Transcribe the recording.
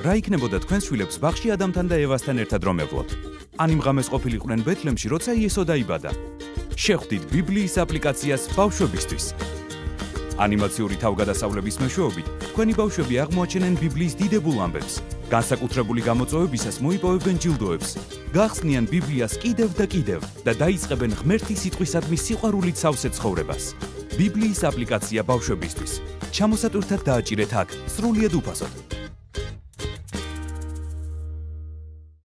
რა იქნებოდა თქვენს შვილებს ბაღში ადამთან და ევასთან ერთად რომ ევლოთ? ან იმ ღამეს ყოფილიყვნენ ბეთლემში, როცა იესო დაიბადა? შეხვდით ბიბლიის აპლიკაციას ბავშვებისთვის. ანიმაციური თავგადასავლების მეშვეობით თქვენი ბავშვები აღმოაჩენენ ბიბლიის დიდებულ ამბებს. განსაკუთრებული გამოწვევებისას მოიპოვებენ ჯილდოებს. გახსნიან ბიბლიას კიდევ და კიდევ და დაიწყებენ ღმერთის სიტყვისადმი სიყვარულით სავსე ცხოვრებას. ბიბლიის აპლიკაცია ბავშვებისთვის. ჩამოსატვირთად დააჭირეთ აქ, სრულიად უფასოდ.